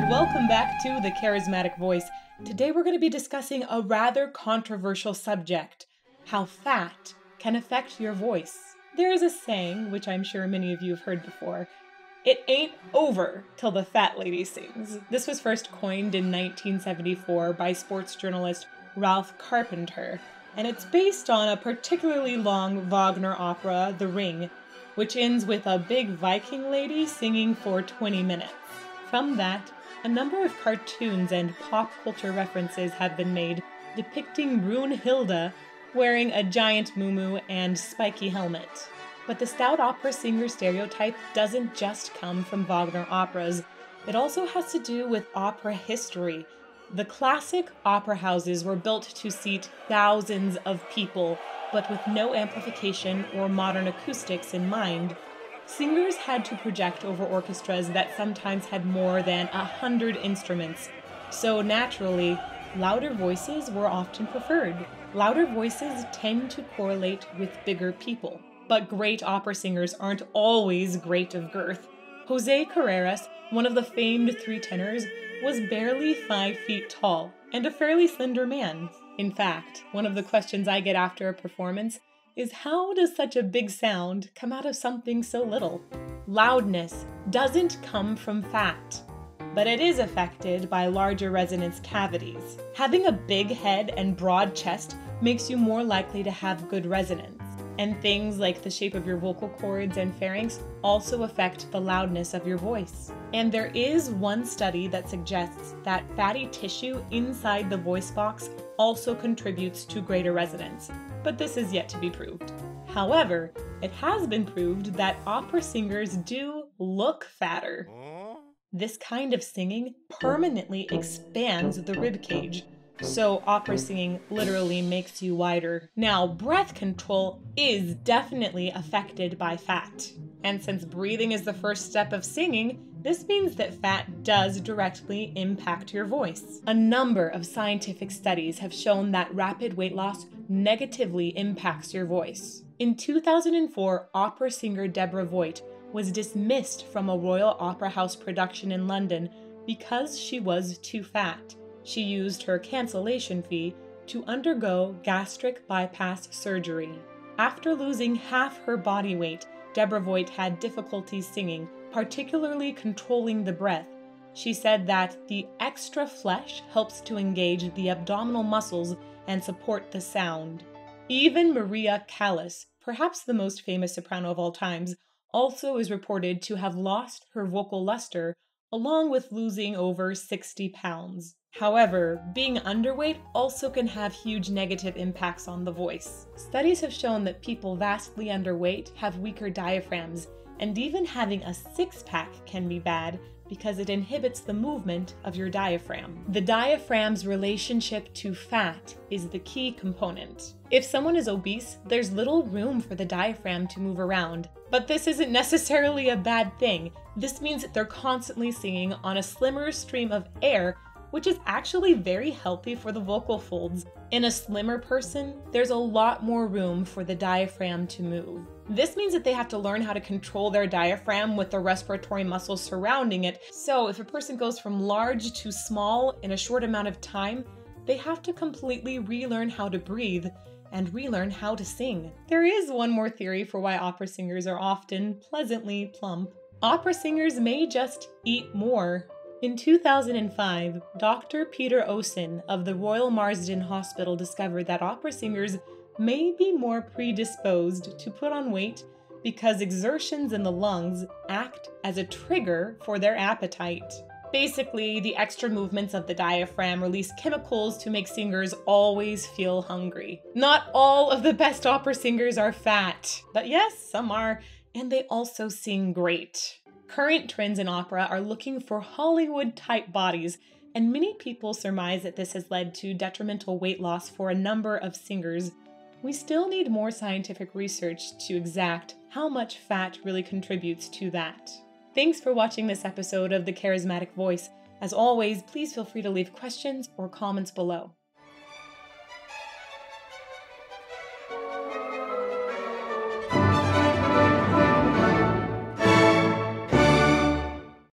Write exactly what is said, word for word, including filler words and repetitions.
and welcome back to The Charismatic Voice. Today we're going to be discussing a rather controversial subject, how fat can affect your voice. There is a saying, which I'm sure many of you have heard before, it ain't over till the fat lady sings. This was first coined in nineteen seventy-four by sports journalist Ralph Carpenter, and it's based on a particularly long Wagner opera, The Ring, which ends with a big Viking lady singing for twenty minutes. From that, a number of cartoons and pop culture references have been made depicting Brunhilde wearing a giant muumuu and spiky helmet. But the stout opera singer stereotype doesn't just come from Wagner operas. It also has to do with opera history. The classic opera houses were built to seat thousands of people, but with no amplification or modern acoustics in mind. Singers had to project over orchestras that sometimes had more than a hundred instruments, so naturally, louder voices were often preferred. Louder voices tend to correlate with bigger people, but great opera singers aren't always great of girth. Jose Carreras, one of the famed three tenors, was barely five feet tall and a fairly slender man. In fact, one of the questions I get after a performance is how does such a big sound come out of something so little? Loudness doesn't come from fat, but it is affected by larger resonance cavities. Having a big head and broad chest makes you more likely to have good resonance, and things like the shape of your vocal cords and pharynx also affect the loudness of your voice. And there is one study that suggests that fatty tissue inside the voice box also contributes to greater resonance, but this is yet to be proved. However, it has been proved that opera singers do look fatter. This kind of singing permanently expands the rib cage, so opera singing literally makes you wider. Now, breath control is definitely affected by fat. And since breathing is the first step of singing, this means that fat does directly impact your voice. A number of scientific studies have shown that rapid weight loss negatively impacts your voice. In two thousand four, opera singer Deborah Voigt was dismissed from a Royal Opera House production in London because she was too fat. She used her cancellation fee to undergo gastric bypass surgery. After losing half her body weight, Deborah Voigt had difficulty singing, particularly controlling the breath. She said that the extra flesh helps to engage the abdominal muscles and support the sound. Even Maria Callas, perhaps the most famous soprano of all times, also is reported to have lost her vocal luster, along with losing over sixty pounds. However, being underweight also can have huge negative impacts on the voice. Studies have shown that people vastly underweight have weaker diaphragms, and even having a six-pack can be bad because it inhibits the movement of your diaphragm. The diaphragm's relationship to fat is the key component. If someone is obese, there's little room for the diaphragm to move around. But this isn't necessarily a bad thing. This means that they're constantly singing on a slimmer stream of air, which is actually very healthy for the vocal folds. In a slimmer person, there's a lot more room for the diaphragm to move. This means that they have to learn how to control their diaphragm with the respiratory muscles surrounding it. So if a person goes from large to small in a short amount of time, they have to completely relearn how to breathe and relearn how to sing. There is one more theory for why opera singers are often pleasantly plump. Opera singers may just eat more. In two thousand five, Doctor Peter Osen of the Royal Marsden Hospital discovered that opera singers may be more predisposed to put on weight because exertions in the lungs act as a trigger for their appetite. Basically, the extra movements of the diaphragm release chemicals to make singers always feel hungry. Not all of the best opera singers are fat, but yes, some are, and they also sing great. Current trends in opera are looking for Hollywood-type bodies, and many people surmise that this has led to detrimental weight loss for a number of singers. We still need more scientific research to exact how much fat really contributes to that. Thanks for watching this episode of The Charismatic Voice. As always, please feel free to leave questions or comments below.